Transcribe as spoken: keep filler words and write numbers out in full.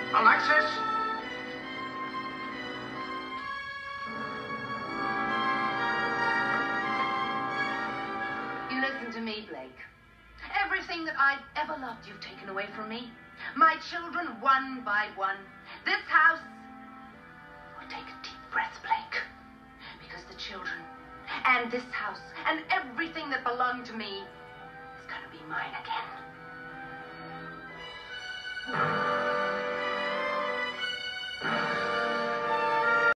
Alexis? You listen to me, Blake. Everything that I've ever loved, you've taken away from me. My children, one by one. This house... Oh, take a deep breath, Blake. Because the children, and this house, and everything that belonged